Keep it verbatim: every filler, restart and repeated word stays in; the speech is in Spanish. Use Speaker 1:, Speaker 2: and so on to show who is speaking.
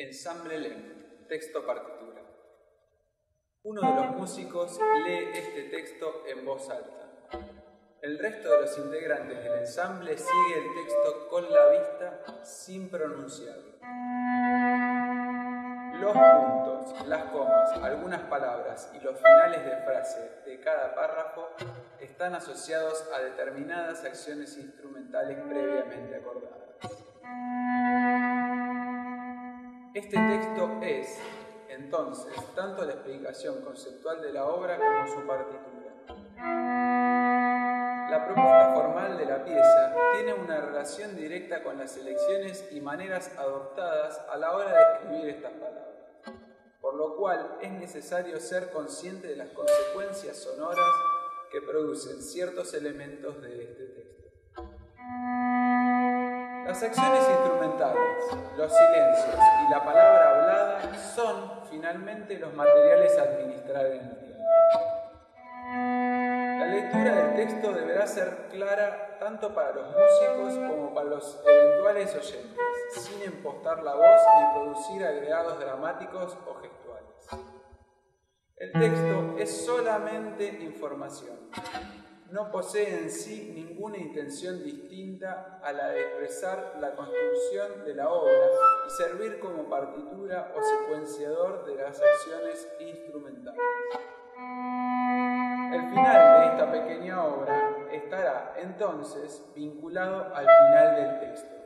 Speaker 1: Ensamble lento, texto partitura. Uno de los músicos lee este texto en voz alta. El resto de los integrantes del ensamble sigue el texto con la vista sin pronunciarlo. Los puntos, las comas, algunas palabras y los finales de frase de cada párrafo están asociados a determinadas acciones instrumentales previamente acordadas. Este texto es, entonces, tanto la explicación conceptual de la obra como su partitura. La propuesta formal de la pieza tiene una relación directa con las elecciones y maneras adoptadas a la hora de escribir estas palabras, por lo cual es necesario ser consciente de las consecuencias sonoras que producen ciertos elementos de este texto. Las acciones instrumentales, los silencios y la palabra hablada son, finalmente, los materiales a administrar en el tiempo. La lectura del texto deberá ser clara tanto para los músicos como para los eventuales oyentes, sin impostar la voz ni producir agregados dramáticos o gestuales. El texto es solamente información. No posee en sí ninguna intención distinta a la de expresar la construcción de la obra y servir como partitura o secuenciador de las acciones instrumentales. El final de esta pequeña obra estará, entonces, vinculado al final del texto.